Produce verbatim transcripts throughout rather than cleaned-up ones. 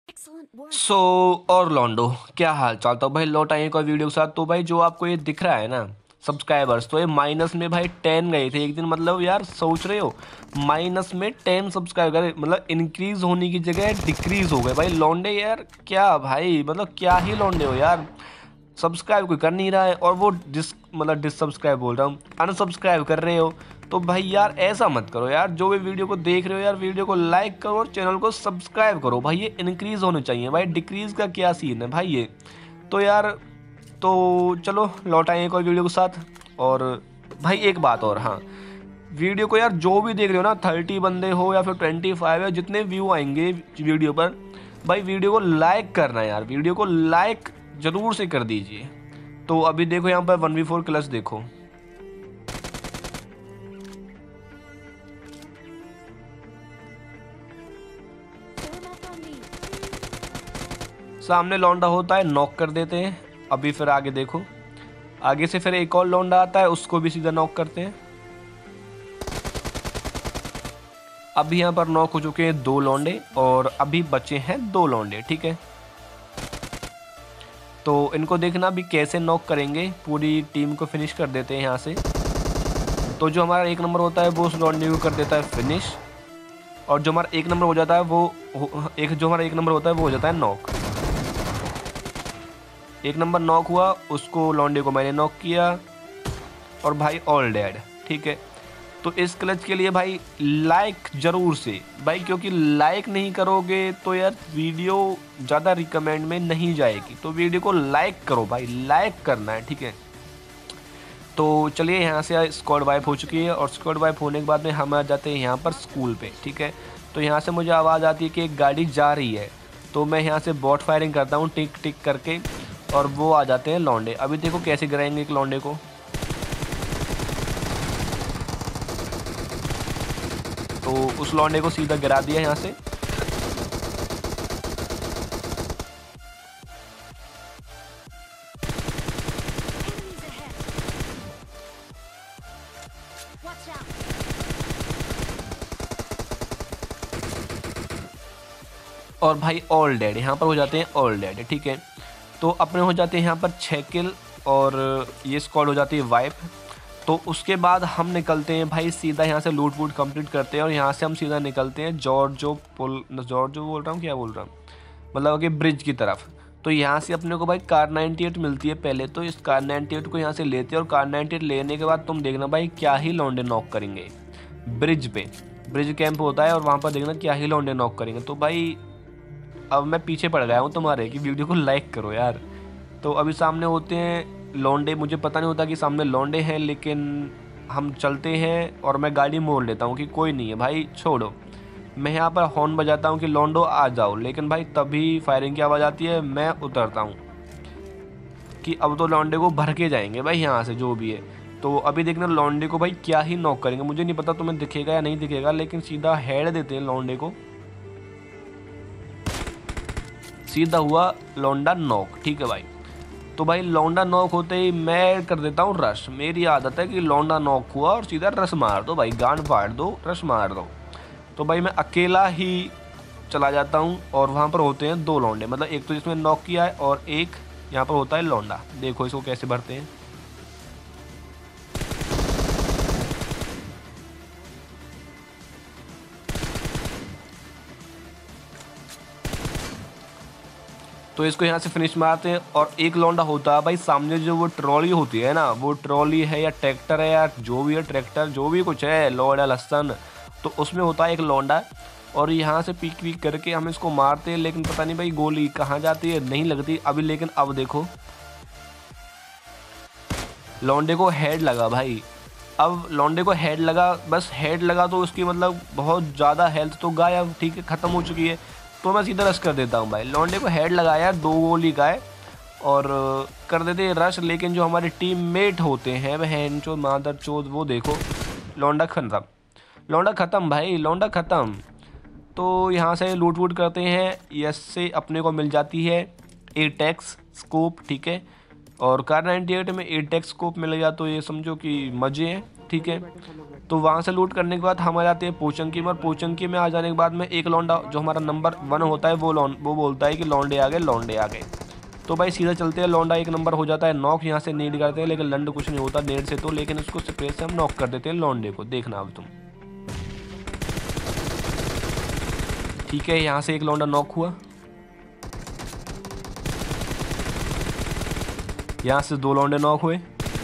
सो so, और लॉन्डो क्या हाल चाल। तो भाई लौट आए एक और वीडियो के साथ। तो भाई जो आपको ये दिख रहा है ना सब्सक्राइबर्स, तो ये माइनस में भाई टेन गए थे एक दिन। मतलब यार सोच रहे हो, माइनस में टेन सब्सक्राइबर, मतलब इंक्रीज होने की जगह डिक्रीज हो गए भाई लौंडे। यार क्या भाई, मतलब क्या ही लौंडे हो यार। सब्सक्राइब कोई कर नहीं रहा है और वो डिस मतलब डिसब्सक्राइब बोल रहा हूँ, अनसब्सक्राइब कर रहे हो। तो भाई यार ऐसा मत करो यार। जो भी वीडियो को देख रहे हो यार, वीडियो को लाइक करो और चैनल को सब्सक्राइब करो भाई। ये इंक्रीज होने चाहिए भाई, डिक्रीज का क्या सीन है भाई ये। तो यार तो चलो लौट आए एक और वीडियो के साथ। और भाई एक बात और, हाँ, वीडियो को यार जो भी देख रहे हो ना, थर्टी बंदे हो या फिर ट्वेंटी फाइव है, जितने व्यू आएंगे वीडियो पर, भाई वीडियो को लाइक करना है यार। वीडियो को लाइक जरूर से कर दीजिए। तो अभी देखो यहाँ पर वन वी फोर क्लच देखो। सामने लौंडा होता है, नॉक कर देते हैं। अभी फिर आगे देखो, आगे से फिर एक और लौंडा आता है, उसको भी सीधा नॉक करते हैं। अभी यहाँ पर नॉक हो चुके हैं दो लौंडे और अभी बचे हैं दो लौंडे, ठीक है। तो इनको देखना भी कैसे नॉक करेंगे, पूरी टीम को फिनिश कर देते हैं यहाँ से। तो जो हमारा एक नंबर होता है वो उस लौंडे को कर देता है फिनिश, और जो हमारा एक नंबर हो जाता है वो एक जो हमारा एक नंबर होता है वो हो जाता है नॉक। एक नंबर नॉक हुआ, उसको लौंडे को मैंने नॉक किया और भाई ऑल डेड, ठीक है। तो इस क्लच के लिए भाई लाइक ज़रूर से भाई, क्योंकि लाइक नहीं करोगे तो यार वीडियो ज़्यादा रिकमेंड में नहीं जाएगी। तो वीडियो को लाइक करो भाई, लाइक करना है, ठीक है। तो चलिए यहाँ से स्क्वाड वाइप हो चुकी है और स्क्वाड वाइप होने के बाद में हम आ जाते हैं यहाँ पर स्कूल पे, ठीक है। तो यहाँ से मुझे आवाज़ आती है कि एक गाड़ी जा रही है। तो मैं यहाँ से बॉट फायरिंग करता हूँ टिक टिक करके, और वो आ जाते हैं लौंडे। अभी देखो कैसे गिराएंगे एक लौंडे को। तो उस लौंडे को सीधा गिरा दिया यहाँ से। और भाई ऑल डेड यहाँ पर हो जाते हैं, ऑल डेड, ठीक है। तो अपने हो जाते हैं यहाँ पर छः किल और ये स्क्वाड हो जाती है वाइप। तो उसके बाद हम निकलते हैं भाई सीधा यहाँ से लूट वूट कंप्लीट करते हैं और यहाँ से हम सीधा निकलते हैं जॉर्जो पुल जॉर्जो बोल रहा हूँ क्या बोल रहा हूँ मतलब कि ब्रिज की तरफ। तो यहाँ से अपने को भाई कार नाइन्टी एट मिलती है पहले। तो इस कार नाइन्टी एट को यहाँ से लेते हैं और कार नाइन्टी एट लेने के बाद तुम देखना भाई क्या ही लौंडे नॉक करेंगे ब्रिज पे। ब्रिज कैंप होता है और वहाँ पर देखना क्या ही लौंडे नॉक करेंगे। तो भाई अब मैं पीछे पड़ गया हूँ तुम्हारे कि वीडियो को लाइक करो यार। तो अभी सामने होते हैं लौंडे, मुझे पता नहीं होता कि सामने लौंडे हैं, लेकिन हम चलते हैं और मैं गाड़ी मोड़ लेता हूँ कि कोई नहीं है भाई छोड़ो। मैं यहाँ पर हॉर्न बजाता हूँ कि लौंडो आ जाओ, लेकिन भाई तभी फायरिंग की आवाज़ आती है। मैं उतरता हूँ कि अब तो लौंडे को भर के जाएंगे भाई यहाँ से जो भी है। तो अभी देखना लौंडे को भाई क्या ही नॉक करेंगे, मुझे नहीं पता तुम्हें दिखेगा या नहीं दिखेगा, लेकिन सीधा हेड देते हैं लौंडे को। सीधा हुआ लौंडा नॉक, ठीक है भाई। तो भाई लौंडा नॉक होते ही मैं कर देता हूँ रश। मेरी आदत है कि लौंडा नॉक हुआ और सीधा रश मार दो भाई, गांड फाड़ दो, रश मार दो। तो भाई मैं अकेला ही चला जाता हूँ और वहाँ पर होते हैं दो लौंडे, मतलब एक तो जिसमें नॉक किया है और एक यहाँ पर होता है लौंडा। देखो इसको कैसे भरते हैं। तो इसको यहाँ से फिनिश मारते हैं। और एक लौंडा होता है भाई सामने, जो वो ट्रॉली होती है ना, वो ट्रॉली है या ट्रैक्टर है या जो भी है, ट्रैक्टर जो भी कुछ है, लोड है लहसन, तो उसमें होता है एक लौंडा। और यहाँ से पीक पीक करके हम इसको मारते हैं, लेकिन पता नहीं भाई गोली कहाँ जाती है, नहीं लगती अभी। लेकिन अब देखो लौंडे को हेड लगा भाई। अब लौंडे को हेड लगा, बस हेड लगा तो उसकी मतलब बहुत ज़्यादा हेल्थ तो गायब, ठीक है, ख़त्म हो चुकी है। तो मैं सीधा रश कर देता हूँ भाई। लौंडे को हेड लगाया, दो गोली का है और कर देते हैं रश। लेकिन जो हमारे टीम मेट होते हैं बहन चोद मादर चोद, वो देखो लौंडा खत्म, लौंडा ख़त्म भाई, लौंडा ख़त्म। तो यहाँ से लूट वूट करते हैं। यस से अपने को मिल जाती है एटेक्स स्कोप, ठीक है। और कार नाइन्टी एट में एटेक्स स्कोप मिल गया तो ये समझो कि मज़े हैं। ठीक है। तो वहाँ से लूट करने के बाद हम आ जाते हैं पोचंकी में, और पोचंकी में आ जाने के बाद में एक लौंडा जो हमारा नंबर वन होता है वो लौंड वो बोलता है कि लौंडे आ गए, लौंडे आ गए। तो भाई सीधा चलते हैं, लौंडा एक नंबर हो जाता है नॉक, यहाँ से नीड करते हैं लेकिन लंड कुछ नहीं होता नेड से तो, लेकिन उसको स्प्रे से हम नॉक कर देते हैं लौंडे को। देखना अब तुम, ठीक है। यहाँ से एक लौंडा नॉक हुआ, यहाँ से दो लौंडे नॉक हुए,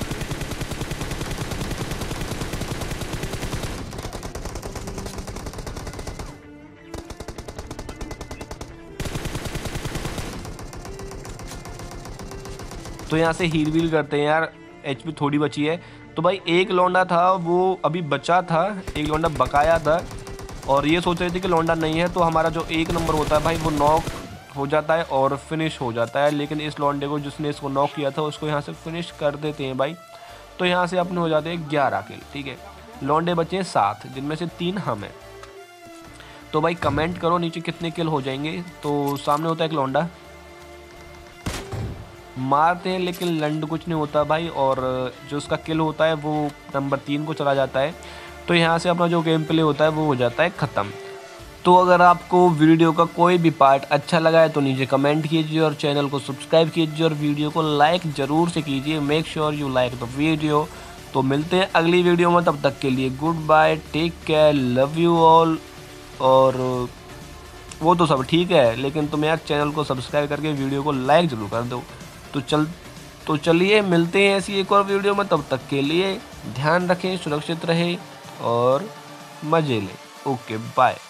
तो यहाँ से हील व्हील करते हैं यार, एचपी थोड़ी बची है। तो भाई एक लौंडा था वो अभी बचा था, एक लौंडा बकाया था, और ये सोच रहे थे कि लौंडा नहीं है, तो हमारा जो एक नंबर होता है भाई वो नॉक हो जाता है और फिनिश हो जाता है। लेकिन इस लौंडे को जिसने इसको नॉक किया था उसको यहाँ से फिनिश कर देते हैं भाई। तो यहाँ से अपने हो जाते हैं ग्यारह किल, ठीक है। लौंडे बचे हैं सात, जिनमें से तीन हम हैं। तो भाई कमेंट करो नीचे कितने किल हो जाएंगे। तो सामने होता है एक लौंडा, मारते हैं लेकिन लंड कुछ नहीं होता भाई, और जो उसका किल होता है वो नंबर तीन को चला जाता है। तो यहाँ से अपना जो गेम प्ले होता है वो हो जाता है ख़त्म। तो अगर आपको वीडियो का कोई भी पार्ट अच्छा लगा है तो नीचे कमेंट कीजिए और चैनल को सब्सक्राइब कीजिए और वीडियो को लाइक ज़रूर से कीजिए। Make sure you like the video. तो मिलते हैं अगली वीडियो में, तब तक के लिए good bye, take care, love you all. और वो तो सब ठीक है, लेकिन तुम यार चैनल को सब्सक्राइब करके वीडियो को लाइक ज़रूर कर दो। तो चल तो चलिए मिलते हैं ऐसी एक और वीडियो में, तब तक के लिए ध्यान रखें, सुरक्षित रहें और मज़े लें। Okay bye.